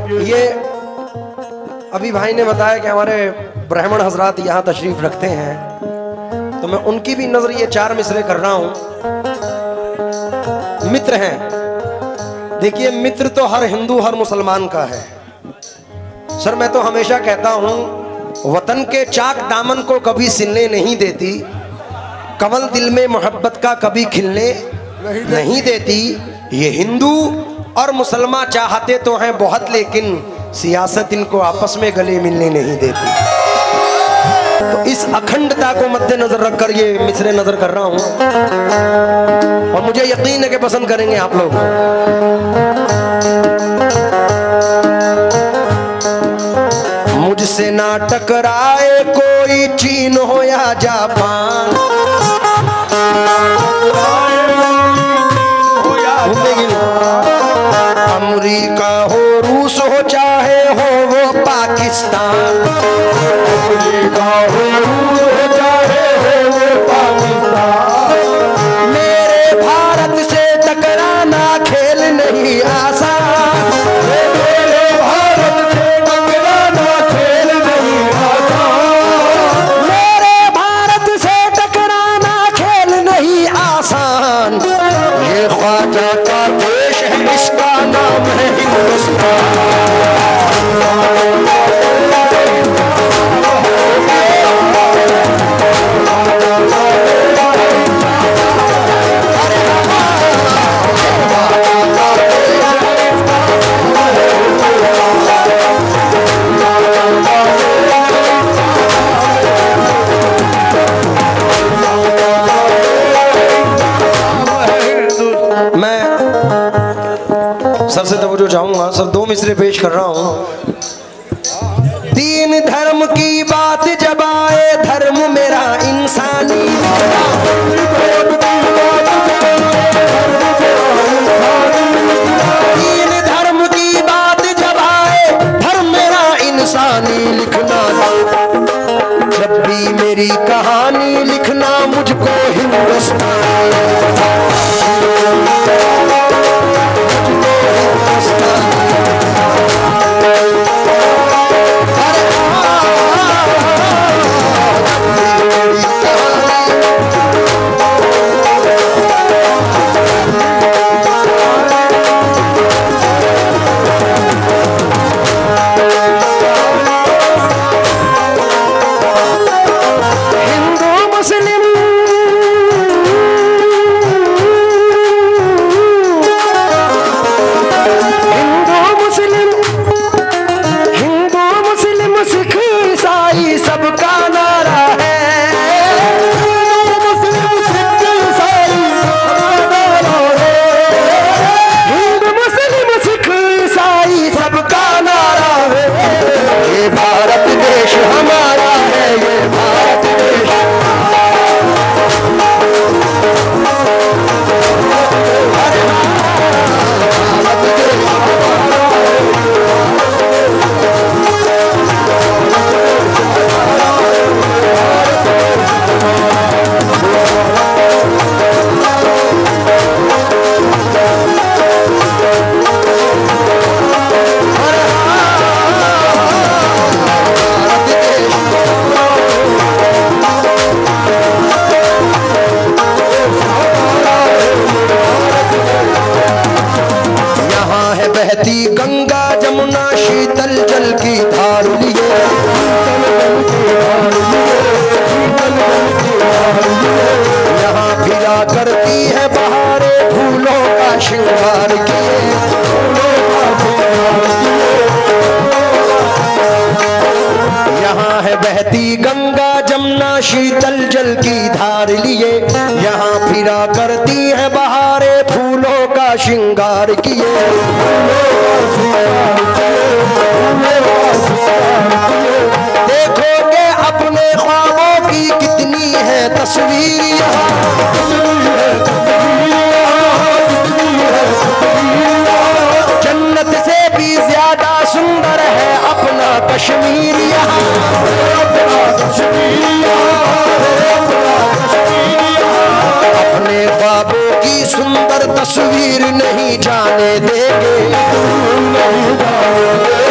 ये अभी भाई ने बताया कि हमारे ब्राह्मण हजरात यहाँ तशरीफ रखते हैं, तो मैं उनकी भी नजर ये 4 मिसरे कर रहा हूं। मित्र हैं, देखिए मित्र तो हर हिंदू हर मुसलमान का है। सर मैं तो हमेशा कहता हूं, वतन के चाक दामन को कभी सिलने नहीं देती, कमल दिल में मोहब्बत का कभी खिलने नहीं देती। ये हिंदू और मुसलमान चाहते तो हैं बहुत, लेकिन सियासत इनको आपस में गले मिलने नहीं देती। तो इस अखंडता को मद्देनजर रखकर ये मिसरे नजर कर रहा हूं, और मुझे यकीन है कि पसंद करेंगे आप लोग। मुझसे ना टकराए कोई चीन हो या जापान, अमेरिका हो रूस हो चाहे हो वो पाकिस्तान, अमेरिका हो रूस हो चाहे हो वो पाकिस्तान, मेरे भारत से टकराना खेल नहीं आसान, मेरे भारत से टकराना खेल नहीं आसान, मेरे भारत से टकराना खेल नहीं आसान। ये ख्वाजा का देश है, इसका नाम है हिंदुस्तान। सर से तवज्जो चाहूंगा, सर 2 मिसरे पेश कर रहा हूं। 3 धर्म की बात जब आए, धर्म मेरा इंसानी, 3 धर्म की बात जब आए, धर्म मेरा इंसानी, लिखना जब भी मेरी कहानी, लिखना मुझको हिंदुस्तानी। गंगा जमुना शीतल जल की धार लिए, यहाँ फिरा करती है बहारे, फूलों का श्रृंगार किए, यहाँ है बहती गंगा जमुना शीतल जल की धार लिए, यहाँ फिरा करती है बहारे, फूलों का श्रृंगार किए। देखोगे अपने ख्वाबों की कितनी है तस्वीर यहाँ, जन्नत से भी ज्यादा सुंदर है अपना कश्मीर यहाँ, अपने ख्वाबों की सुंदर तस्वीर नहीं जाने देंगे।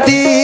देती